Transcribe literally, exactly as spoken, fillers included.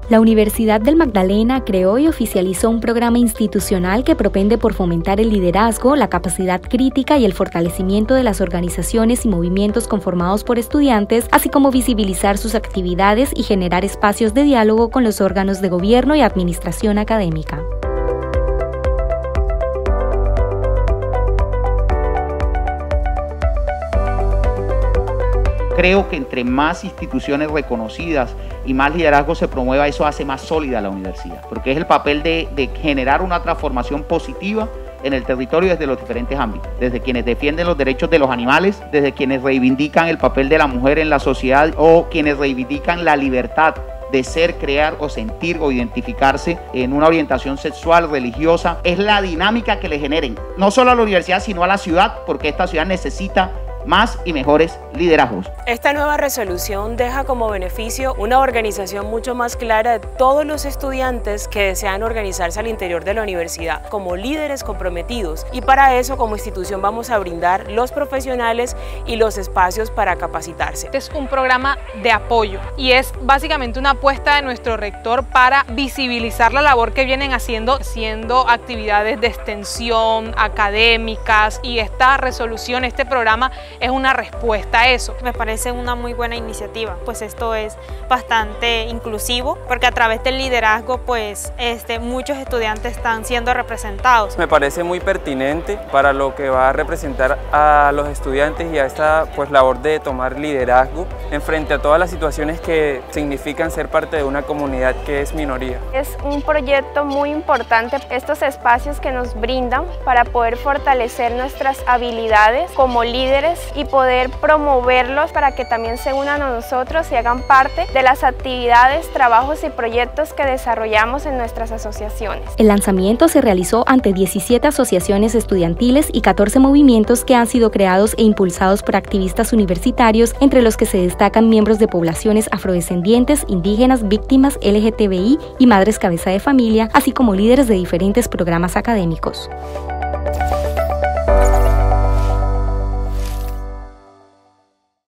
La Universidad del Magdalena creó y oficializó un programa institucional que propende por fomentar el liderazgo, la capacidad crítica y el fortalecimiento de las organizaciones y movimientos conformados por estudiantes, así como visibilizar sus actividades y generar espacios de diálogo con los órganos de gobierno y administración académica. Creo que entre más instituciones reconocidas y más liderazgo se promueva, eso hace más sólida la universidad, porque es el papel de, de generar una transformación positiva en el territorio desde los diferentes ámbitos, desde quienes defienden los derechos de los animales, desde quienes reivindican el papel de la mujer en la sociedad o quienes reivindican la libertad de ser, crear o sentir o identificarse en una orientación sexual, religiosa. Es la dinámica que le generen, no solo a la universidad, sino a la ciudad, porque esta ciudad necesita más y mejores liderazgos. Esta nueva resolución deja como beneficio una organización mucho más clara de todos los estudiantes que desean organizarse al interior de la universidad como líderes comprometidos, y para eso como institución vamos a brindar los profesionales y los espacios para capacitarse. Este es un programa de apoyo y es básicamente una apuesta de nuestro rector para visibilizar la labor que vienen haciendo, haciendo actividades de extensión académicas, y esta resolución, este programa es una respuesta a eso. Me parece una muy buena iniciativa, pues esto es bastante inclusivo, porque a través del liderazgo pues este, muchos estudiantes están siendo representados. Me parece muy pertinente para lo que va a representar a los estudiantes y a esta pues labor de tomar liderazgo en frente a todas las situaciones que significan ser parte de una comunidad que es minoría. Es un proyecto muy importante, estos espacios que nos brindan para poder fortalecer nuestras habilidades como líderes y poder promoverlos para que también se unan a nosotros y hagan parte de las actividades, trabajos y proyectos que desarrollamos en nuestras asociaciones. El lanzamiento se realizó ante diecisiete asociaciones estudiantiles y catorce movimientos que han sido creados e impulsados por activistas universitarios, entre los que se destacan miembros de poblaciones afrodescendientes, indígenas, víctimas, L G T B I y madres cabeza de familia, así como líderes de diferentes programas académicos.